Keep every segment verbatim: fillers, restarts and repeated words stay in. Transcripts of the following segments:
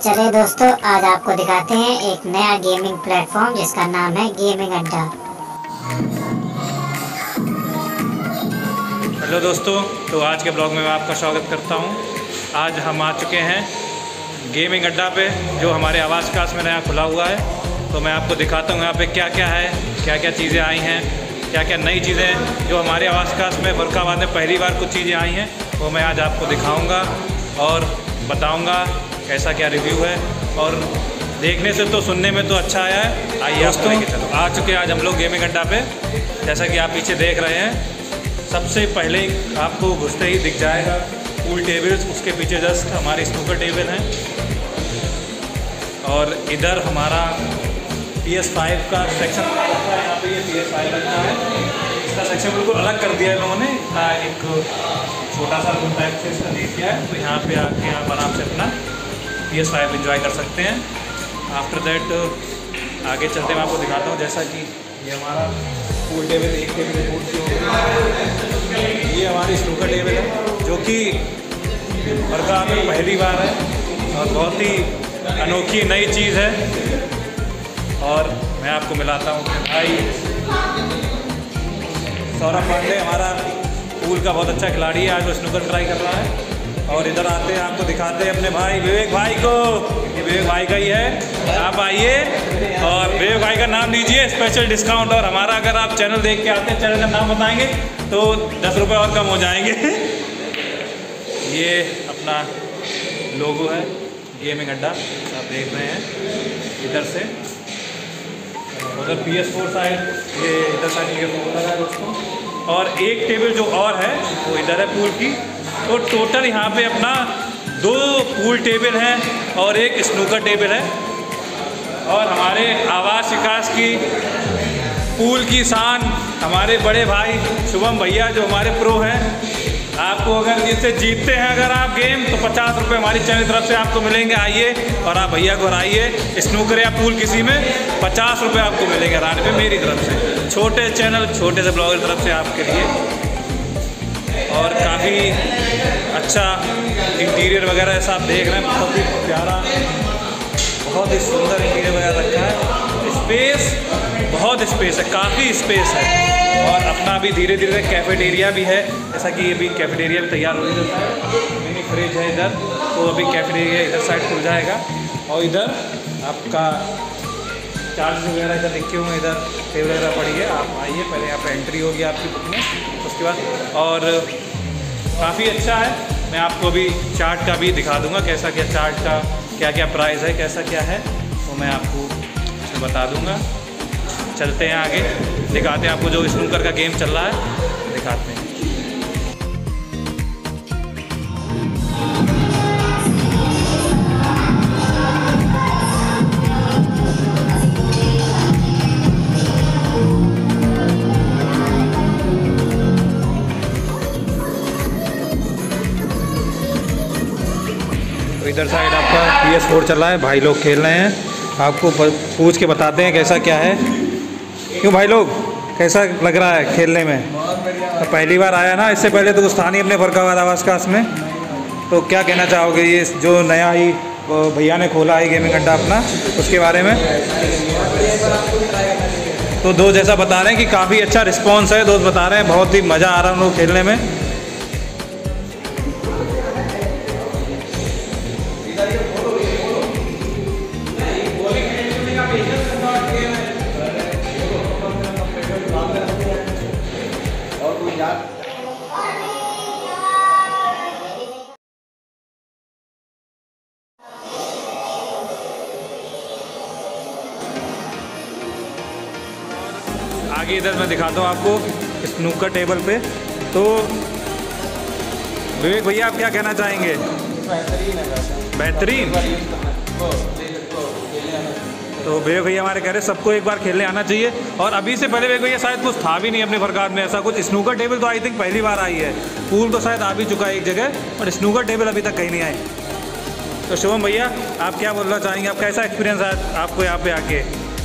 चलिए दोस्तों, आज आपको दिखाते हैं एक नया गेमिंग प्लेटफॉर्म जिसका नाम है गेमिंग अड्डा। हेलो दोस्तों, तो आज के ब्लॉग में मैं आपका स्वागत करता हूं। आज हम आ चुके हैं गेमिंग अड्डा पे, जो हमारे आवास कास में नया खुला हुआ है। तो मैं आपको दिखाता हूं यहाँ पे क्या क्या है, क्या क्या चीज़ें आई हैं, क्या क्या नई चीज़ें जो हमारे आवास कास में फरुखाबाद में पहली बार कुछ चीज़ें आई हैं, वो मैं आज आपको दिखाऊँगा और बताऊँगा कैसा क्या रिव्यू है। और देखने से तो सुनने में तो अच्छा आया है। आइए दोस्तों, आ चुके हैं आज हम लोग गेमिंग अड्डा पे। जैसा कि आप पीछे देख रहे हैं, सबसे पहले आपको घुसते ही दिख जाएगा पूल टेबल्स, उसके पीछे जस्ट हमारी स्नूकर टेबल है। और इधर हमारा पी एस फाइव का सेक्शन है। यहाँ पे ये पी एस फाइव लगता है, इसका सेक्शन बिल्कुल अलग कर दिया है लोगों ने। एक छोटा सा रूम टाइप से इसका दे दिया है, तो यहाँ पे आके आप आराम से अपना पी एस फाइव इंजॉय कर सकते हैं। आफ्टर दैट आगे चलते मैं आपको दिखाता हूँ। जैसा कि ये हमारा पूल टेबल, एक टेबल पूल की ये हमारी स्नूकर टेबल है, जो कि फरुखाबाद में पहली बार है और बहुत ही अनोखी नई चीज़ है। और मैं आपको मिलाता हूँ कि भाई सौरभ पांडे हमारा पूल का बहुत अच्छा खिलाड़ी है, आज वो स्नूकर ट्राई कर रहा है। और इधर आते हैं, आपको दिखाते हैं अपने भाई विवेक भाई को। ये विवेक भाई का ही है, आप आइए और विवेक भाई का नाम दीजिए, स्पेशल डिस्काउंट। और हमारा अगर आप चैनल देख के आते हैं, चैनल का नाम बताएंगे तो दस रुपये और कम हो जाएंगे। ये अपना लोगो है गेमिंग अड्डा, आप देख रहे हैं इधर से। उधर पी एस फोर साइड, ये इधर साइड पी एस फोर लगा है दोस्तों। और एक टेबल जो और है वो इधर है पूल की। तो टोटल यहाँ पे अपना दो पूल टेबल हैं और एक स्नूकर टेबल है। और हमारे आवास विकास की पूल की शान हमारे बड़े भाई शुभम भैया, जो हमारे प्रो हैं। आपको अगर जिससे जीतते हैं अगर आप गेम, तो पचास रुपये हमारी चैनल की तरफ से आपको मिलेंगे। आइए और आप भैया को हराइए, स्नूकर या पूल किसी में पचास रुपये आपको मिलेंगे हराने पे मेरी तरफ से, छोटे चैनल छोटे से ब्लॉगर की तरफ से आपके लिए। और काफ़ी अच्छा इंटीरियर वगैरह ऐसा आप देख रहे हैं, बहुत ही प्यारा, बहुत ही सुंदर इंटीरियर वगैरह रखा है। स्पेस, बहुत स्पेस है, काफ़ी स्पेस है। और अपना भी धीरे धीरे कैफेटेरिया भी है, जैसा कि ये भी कैफेटेरिया भी तैयार हो रहा है। मिनी फ्रिज है इधर, तो अभी कैफेटेरिया इधर साइड खुल जाएगा। और इधर आपका चार्ज वगैरह इधर लिखे हुए, इधर टेबल वगैरह पड़ी है। आप आइए, पहले यहाँ पर एंट्री होगी आपकी बुक में, उसके बाद। और काफ़ी अच्छा है। मैं आपको भी चार्ट का भी दिखा दूंगा, कैसा क्या चार्ट का क्या क्या प्राइस है, कैसा क्या है, वो मैं आपको इसमें बता दूंगा। चलते हैं आगे, दिखाते हैं आपको जो स्नूकर का गेम चल रहा है, दिखाते हैं। इधर साइड आपका पी एस फोर चल रहा है, भाई लोग खेल रहे हैं। आपको पूछ के बताते हैं कैसा क्या है। क्यों भाई लोग, कैसा लग रहा है खेलने में? तो पहली बार आया ना, इससे पहले तो कुछ था नहीं अपने फरुखाबाद आवास कास में। तो क्या कहना चाहोगे ये जो नया ही भैया ने खोला है गेमिंग अड्डा अपना, उसके बारे में? तो दोस्त जैसा बता रहे हैं कि काफ़ी अच्छा रिस्पॉन्स है, दोस्त बता रहे हैं बहुत ही मज़ा आ रहा है उन लोग खेलने में। आगे इधर मैं दिखाता हूँ आपको स्नूकर टेबल पे। तो विवेक भैया, आप क्या कहना चाहेंगे? बेहतरीन है, बेहतरीन। तो विवेक भैया हमारे कह रहे हैं सबको एक बार खेलने आना चाहिए। और अभी से पहले विवेक भैया शायद कुछ था भी नहीं अपने फरुखाबाद में ऐसा कुछ। स्नूकर टेबल तो आई थिंक पहली बार आई है, पूल तो शायद आ भी चुका है एक जगह, और स्नूकर टेबल अभी तक कहीं नहीं आई। तो शुभम भैया, आप क्या बोलना चाहेंगे? आप कैसा एक्सपीरियंस है आपको यहाँ पे आके?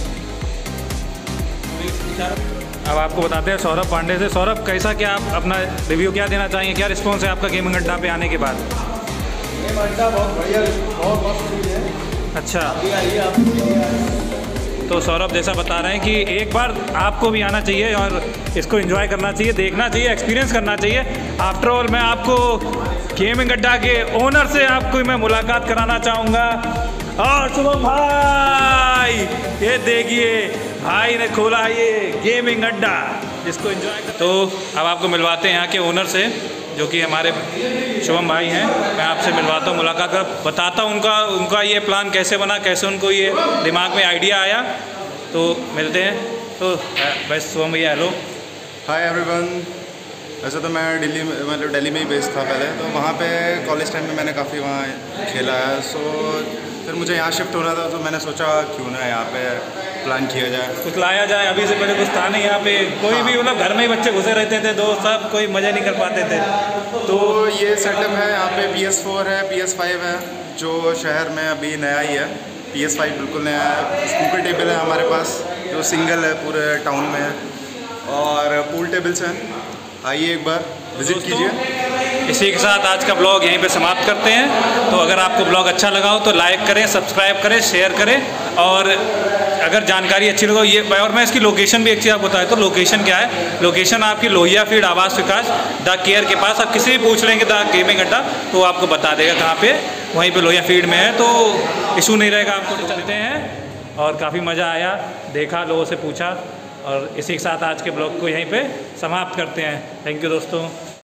अब आपको बताते हैं सौरभ पांडे से। सौरभ, कैसा क्या आप अपना रिव्यू क्या देना चाहेंगे, क्या रिस्पॉन्स है आपका गेमिंग अड्डा पे आने के बाद? गेम अड्डा बहुत बढ़िया, बहुत मस्त चीज़ है। अच्छा, अभी आइए आप। तो सौरभ जैसा बता रहे हैं कि एक बार आपको भी आना चाहिए और इसको एंजॉय करना चाहिए, देखना चाहिए, एक्सपीरियंस करना चाहिए। आफ्टर ऑल मैं आपको गेमिंग अड्डा के ओनर से आपको मैं मुलाकात कराना चाहूँगा। और शुभम भाई, ये देखिए भाई ने खोला ये गेमिंग अड्डा, जिसको एंजॉय कर। तो अब आपको मिलवाते हैं यहाँ के ओनर से, जो कि हमारे शुभम भाई हैं। मैं आपसे मिलवाता हूँ, मुलाकात कर बताता हूँ उनका उनका ये प्लान कैसे बना, कैसे उनको ये दिमाग में आइडिया आया। तो मिलते हैं। तो बस शुभम भैया, हेलो। Hi everyone. वैसे तो मैं दिल्ली में मतलब दिल्ली में ही बेस्ड था पहले, तो वहाँ पे कॉलेज टाइम में मैंने काफ़ी वहाँ खेला है। सो फिर मुझे यहाँ शिफ्ट होना था, तो मैंने सोचा क्यों ना यहाँ पे प्लान किया जाए, कुछ लाया जाए। अभी से पहले कुछ था नहीं यहाँ पे, कोई हाँ। भी मतलब घर में ही बच्चे घुसे रहते थे, दोस्त सब कोई मज़ा नहीं कर पाते थे। तो ये सेटअप है। यहाँ पे पी एस फोर है, पी एस फाइव है, जो शहर में अभी नया ही है। पी एस फाइव बिल्कुल नया है। स्नूकर टेबल है हमारे पास, जो सिंगल है पूरे टाउन में है, और पूल टेबल्स हैं। आइए एक बार विजिट कीजिए। इसी के साथ आज का ब्लॉग यहीं पे समाप्त करते हैं। तो अगर आपको ब्लॉग अच्छा लगा हो तो लाइक करें, सब्सक्राइब करें, शेयर करें, और अगर जानकारी अच्छी लगे ये। और मैं इसकी लोकेशन भी एक चीज़ आपको बताया, तो लोकेशन क्या है, लोकेशन आपकी लोहिया फील्ड आवास विकास द केयर के पास। आप किसी भी पूछ लेंगे द गेमिंग अड्डा, तो आपको बता देगा कहाँ पे, वहीं पे लोहिया फील्ड में है, तो इशू नहीं रहेगा आपको। तो चलते हैं, और काफ़ी मज़ा आया, देखा, लोगों से पूछा, और इसी के साथ आज के ब्लॉग को यहीं पे समाप्त करते हैं। थैंक यू दोस्तों।